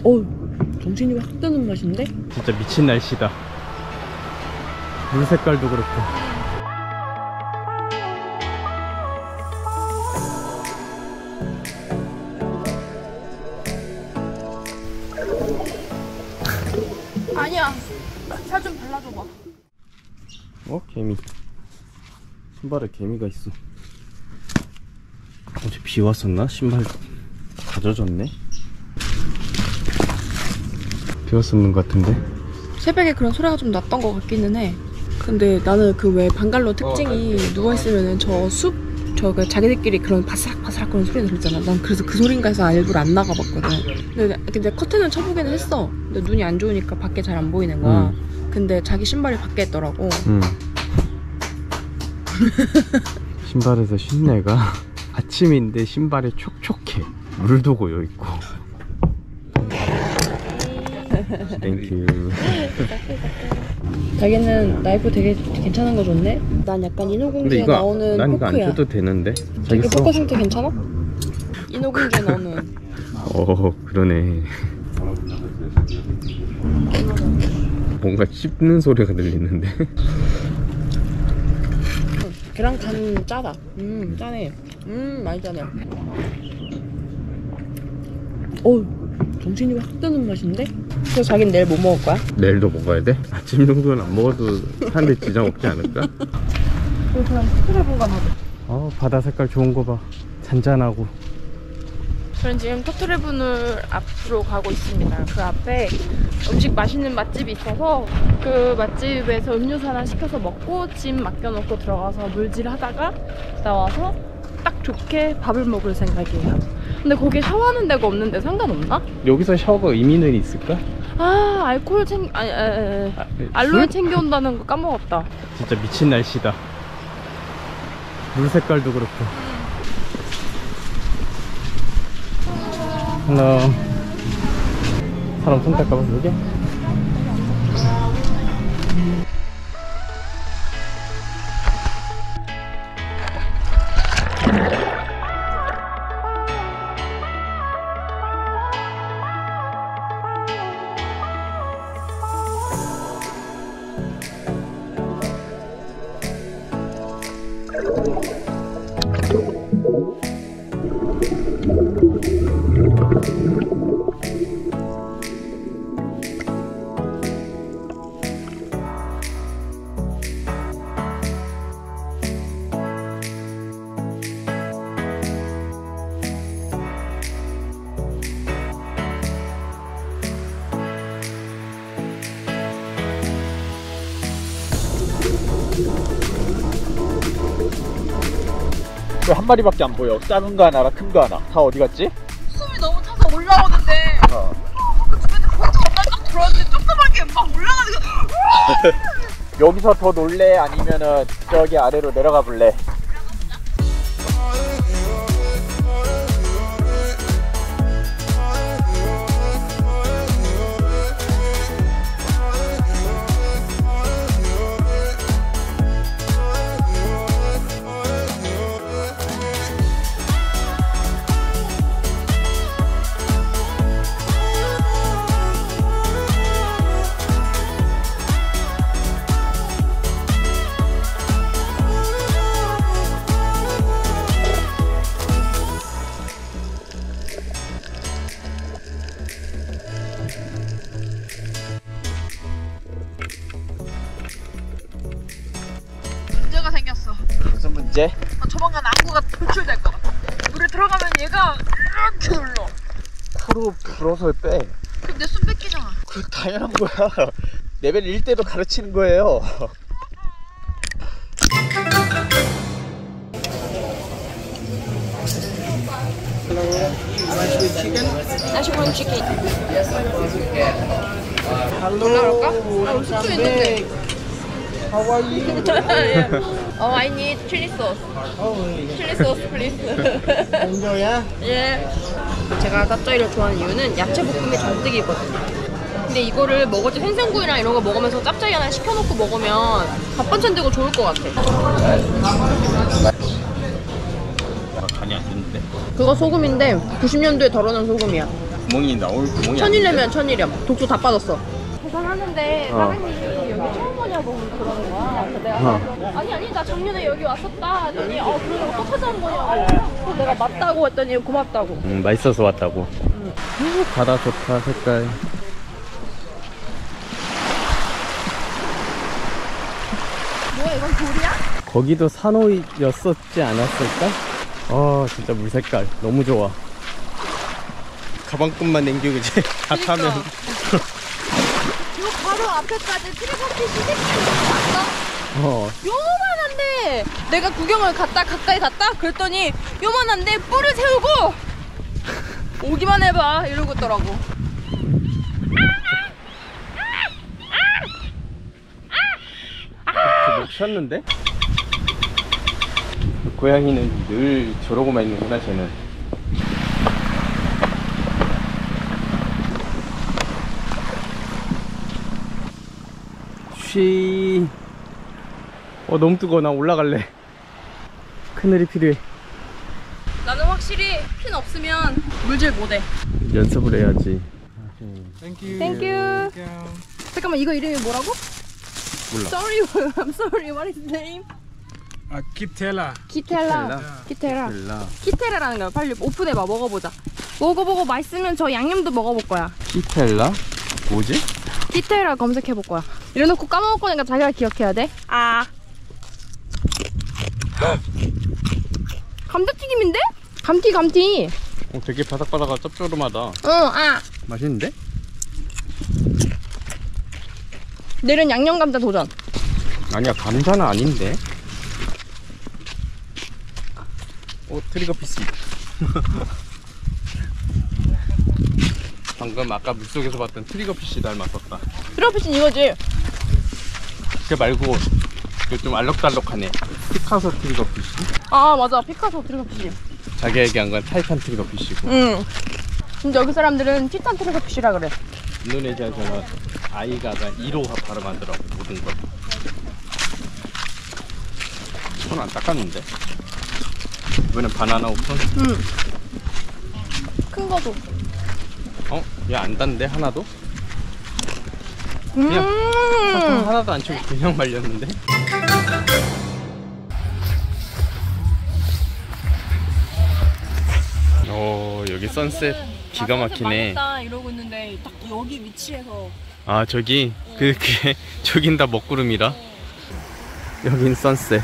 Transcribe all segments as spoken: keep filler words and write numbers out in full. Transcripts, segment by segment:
어, 정신이 확 드는 맛인데? 진짜 미친 날씨다. 물 색깔도 그렇고. 아니야, 살 좀 발라줘봐. 어? 개미. 신발에 개미가 있어. 어제 비 왔었나? 신발 다 젖었네. 비 왔었는 것 같은데? 새벽에 그런 소리가 좀 났던 것 같기는 해. 근데 나는 그 왜 방갈로 특징이 누워있으면은 저 숲, 저 그 자기들끼리 그런 바스락바스락 그런 소리 들었잖아. 난 그래서 그 소린가 해서 일부러 안 나가봤거든. 근데, 근데 커튼은 쳐보기는 했어. 근데 눈이 안 좋으니까 밖에 잘 안 보이는 거야. 음. 근데 자기 신발이 밖에 있더라고. 음. 신발에서 쉰내가 아침인데 신발이 촉촉해. 물도 고여있고. 땡큐. 자기는 나이프 되게 괜찮은 거 줬네? 난 약간 인어공주에 이거, 나오는 난 이거 포크야. 안 줘도 되는데. 자기 포크 상태 괜찮아? 인어공주에 나오는. 어, 그러네. 뭔가 씹는 소리가 들리는데. 계란 간 짜다. 음, 짜네. 음, 많이 짜네. 어우, 정신이 확 드는 맛인데? 그래서 자기는 내일 뭐 먹을 거야? 내일도 먹어야 돼? 아침 정도는 안 먹어도 사람들이 지장 없지 않을까? 그냥 토트레분가 나도. 어, 바다 색깔 좋은 거 봐. 잔잔하고. 저는 지금 토트레분을 앞으로 가고 있습니다. 그 앞에 음식 맛있는 맛집이 있어서 그 맛집에서 음료수 하나 시켜서 먹고 짐 맡겨놓고 들어가서 물질하다가 나와서 딱 좋게 밥을 먹을 생각이에요. 근데 거기에 샤워하는 데가 없는데 상관없나? 여기서 샤워가 의미는 있을까? 아, 알코올 챙... 아니, 에, 에, 에. 아, 알로에 술? 챙겨온다는 거 까먹었다. 진짜 미친 날씨다. 물 색깔도 그렇고. 헬로. 사람 손 닦아봐서 여기? 왜 한 마리밖에 안 보여? 작은 거 하나랑 큰 거 하나. 다 어디 갔지? 숨이 너무 차서 올라오는데 어. 그 주변에 혼자 엄청 들어왔는데 조그맣게 막 올라가지고 여기서 더 놀래? 아니면은 저기 아래로 내려가 볼래? 문제가 생겼어. 무슨 문제? 어, 조만간 안구가 돌출될 것 같아. 물에 들어가면 얘가 이렇게 눌러. 코로 불어서 빼. 그럼 내 숨 뺏기잖아. 그 당연한 거야. 레벨 일 때도 가르치는 거예요. 아시본 치킨. 올라갈까? 아, 우리 숙소 있는데. 하와이. Oh, I need chili sauce. Chili sauce, please. 인조야? 예. 제가 짭짜이를 좋아하는 이유는 야채 볶음이 잔뜩이거든요. 근데 이거를 먹을 때 생선구이랑 이런 거 먹으면서 짭짜이 하나 시켜놓고 먹으면 밥 반찬 되고 좋을 것 같아. 아, 간이 안 됐는데. 그거 소금인데 구십 년도에 덜어놓은 소금이야. 구멍이 나올 구멍이 천일염이야 천일염. 독소 다 빠졌어. 계산하는데 어. 사장님이 여기 처음 오냐고 그러는 거야. 그래서 내가 어. 아니 아니 나 작년에 여기 왔었다 했더니 어 그러면 또 찾아온 거냐고. 그래서 내가 맞다고 했더니 고맙다고. 음, 맛있어서 왔다고. 음. 바다 좋다 색깔. 뭐야 이건 돌이야? 거기도 산호였었지 않았을까? 어 진짜 물 색깔 너무 좋아. 가방끈만 남기고 이제 다 그러니까. 타면. 요 바로 앞에까지 트리버피 시댁이 왔어? 어. 요만한데 내가 구경을 갔다 가까이 갔다 그랬더니 요만한데 뿔을 세우고 오기만 해봐 이러고 있더라고. 목 쉬었는데? 고양이는 늘 저러고만 있는구나 쟤는. 쉬. 어 너무 뜨거워. 나 올라갈래. 그늘이 필요해. 나는 확실히 핀 없으면 물질 못해. 연습을 해야지. 땡큐. 잠깐만 이거 이름이 뭐라고? 몰라. Sorry, I'm sorry. What is the name? 아, 키텔라. 키텔라. 키텔라. 텔라. 키테라라는 거야. 빨리 오픈해봐. 먹어보자. 먹어보고 맛있으면 저 양념도 먹어볼 거야. 키텔라? 뭐지? 키테라 검색해볼 거야. 이래놓고 까먹을 거니까 자기가 기억해야 돼. 아. 감자튀김인데? 감튀 감튀. 어, 되게 바삭바삭하고 짭조름하다. 어, 아. 맛있는데? 내일은 양념 감자 도전. 아니야 감자는 아닌데. 어 트리거 피시. 방금 아까 물속에서 봤던 트리거 피시 닮았었다. 트러피신 이거지? 그게 말고 그 좀 알록달록하네. 피카소 트리거 피시. 아 맞아 피카소 트러피신. 자기가 얘기한 건 타이탄 트리거 피시고. 응. 근데 여기 사람들은 티탄 트러피시라 그래. 인도네시아에서는 아이가 일 호 발음하더라고 모든 걸. 손 안 닦았는데? 이번엔 바나나 우선? 응. 큰 거도. 어? 얘 안 단데 하나도? 그냥 설탕 음. 하나도 안 치고 그냥 말렸는데? 오 여기 선셋 기가 막히네. 맛있다 이러고 있는데 딱 여기 위치에서. 아 저기? 그, 그게 저긴 다 먹구름이라? 여긴 선셋.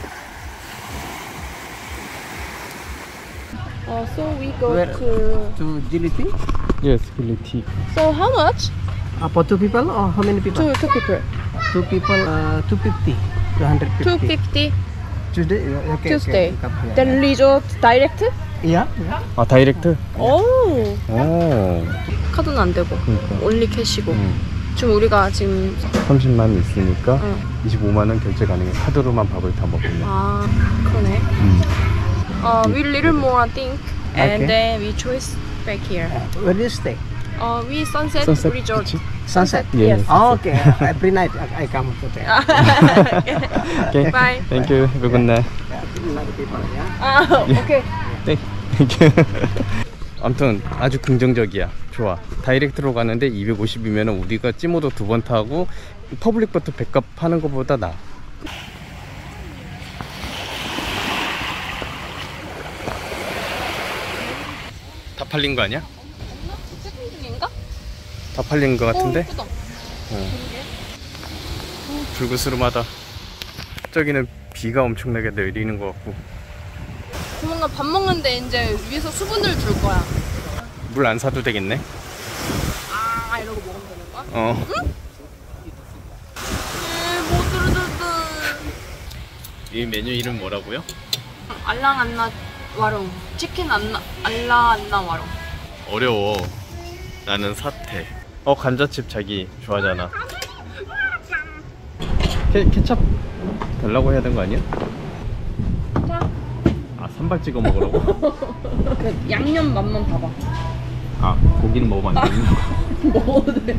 어, so we go Where- to. To Giliti? Yes, 빌리티. So how much? Uh, for two people or how many people? Two two people. Two people, uh, two fifty. Two hundred Two fifty. fifty. Tuesday? Yeah, Okay. Tuesday. Okay. Come here. Then resort direct? Yeah. Yeah. 아 다이렉트? 오. 오. 카드는 안 되고. 그러니까. 온리 캐시고. 음. 지금 우리가 지금. 삼십만 원 있으니까 응. 이십오만 원 결제 가능해. 카드로만 밥을 다 먹겠네. 아 그러네. 음. Uh, we little more I think, and Okay. then we choose back here. Uh, where do you stay? Uh, we sunset, 선셋 resort. 그치? Sunset. Yes. Oh, okay. Every night I, I come to there. 오케이. Bye. Thank you. Have a good night. Yeah, a lot of people. Yeah. 아, 오케이. 네. Thank you. 아무튼 아주 긍정적이야. 좋아. 다이렉트로 가는데 이백오십이면 우리가 찌모도 두 번 타고 퍼블릭버터 백값 하는 것보다 나아. 다 팔린 거 아니야? 세팅 중인가? 다 팔린 거 같은데? 오, 예쁘다. 불그스름하다. 저기는 비가 엄청나게 내리는 것 같고. 조만간 밥 먹는데 이제 위에서 수분을 줄 거야. 물 안 사도 되겠네. 아, 이러고 먹으면 되는 거야? 어. 네, 못 들어줬다. 이 메뉴 이름 뭐라고요? 알랑 안나 와롱. 치킨 안나 알라 안나 와롱. 어려워. 나는 사태. 어 감자칩 자기 좋아하잖아. 케, 케찹 달라고 해야 되는 거 아니야? 자, 아 산발 찍어 먹으라고? 그 양념 맛만 봐봐. 아 고기는 먹으면 안 되는 거. 먹어도 돼.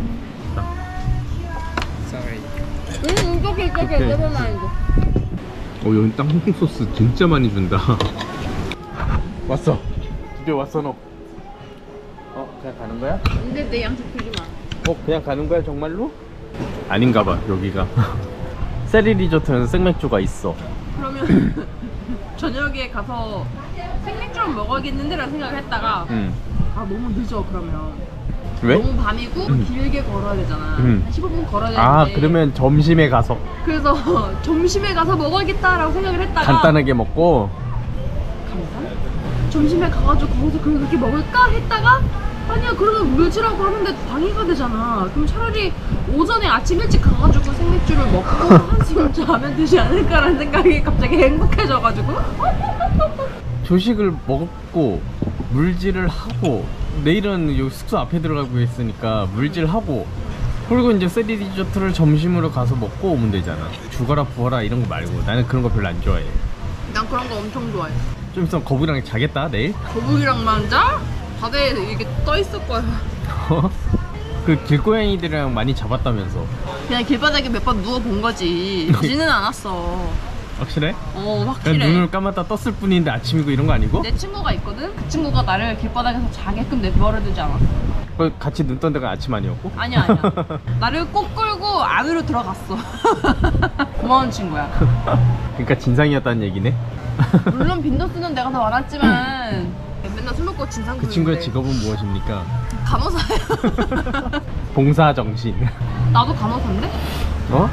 Sorry. 응, 이쪽에 이쪽에 오케이. 내ver mind. 어 여기 땅콩 소스 진짜 많이 준다. 왔어. 드디어 왔어 너. 어 그냥 가는 거야? 근데 내 양쪽 들지 마. 어 그냥 가는 거야 정말로? 아닌가 봐 여기가. 세리 리조트는 생맥주가 있어. 그러면 저녁에 가서 생맥주를 먹어야겠는데라는 생각을 했다가 응. 아 너무 늦어 그러면. 왜? 너무 밤이고 길게 걸어야 되잖아. 음. 한 십오 분 걸어야 되는데. 아 그러면 점심에 가서 그래서 점심에 가서 먹어야겠다라고 생각을 했다가 간단하게 먹고. 간단? 점심에 가가지고 거기서 그렇게 먹을까 했다가 아니야 그러면 묘지라고 하는데 방해가 되잖아. 그럼 차라리 오전에 아침 일찍 가가지고 생맥주를 먹고 한숨 자면 되지 않을까라는 생각이 갑자기 행복해져가지고 조식을 먹고 물질을 하고 내일은 여기 숙소 앞에 들어가고 있으니까 물질하고 그리고 이제 세리 리조트를 점심으로 가서 먹고 오면 되잖아. 죽어라 부어라 이런 거 말고. 나는 그런 거 별로 안 좋아해. 난 그런 거 엄청 좋아해. 좀 있으면 거북이랑 자겠다 내일. 거북이랑만 자? 바다에 이렇게 떠 있을 거야. 그 길고양이들이랑 많이 잡았다면서. 그냥 길바닥에 몇 번 누워 본 거지. 지는 않았어. 확실해? 어 그냥 확실해. 눈을 감았다 떴을 뿐인데 아침이고 이런 거 아니고? 내 친구가 있거든? 그 친구가 나를 길바닥에서 자게끔 내버려두지 않았어. 그 같이 눈 떴는 데가 아침 아니었고? 아니야 아니야. 나를 꼭 끌고 안으로 들어갔어. 고마운 친구야. 그러니까 진상이었다는 얘기네? 물론 빈도수는 내가 더 많았지만 맨날 술 먹고 진상 그 부리는데. 친구의 직업은 무엇입니까? 간호사야. 봉사정신. 나도 간호사인데? 어?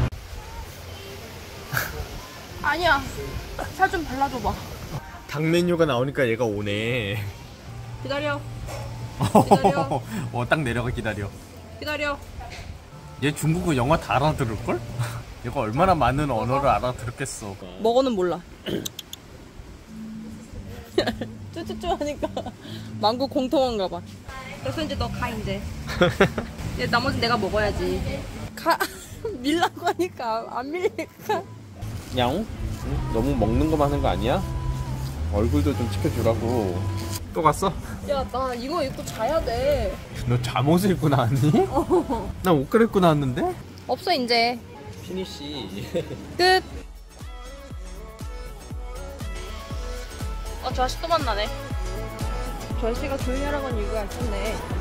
아니야. 살 좀 발라줘봐. 닭 메뉴가 나오니까 얘가 오네. 기다려. 기다려. 어, 딱 내려가 기다려. 기다려. 얘 중국어 영어 다 알아들을걸? 얘가 얼마나 많은 언어를 알아들었겠어. 먹어는 몰라. 쭈쭈쭈 하니까 망고 공통한가 봐. 그래서 이제 너 가 이제. 이제 나머지 내가 먹어야지. 가. 밀라고 하니까 안 밀릴까? 야옹? 응? 너무 먹는 거만 하는 거 아니야? 얼굴도 좀 지켜주라고. 또 갔어? 야, 나 이거 입고 자야 돼. 너 잠옷을 입고 나왔니? 어. 나 옷 갈아입고 나왔는데? 없어 이제. 피니쉬. 끝. 어, 저 아저씨 또 만나네. 저 아저씨가 조용히 하라고 한 이유가 있었네.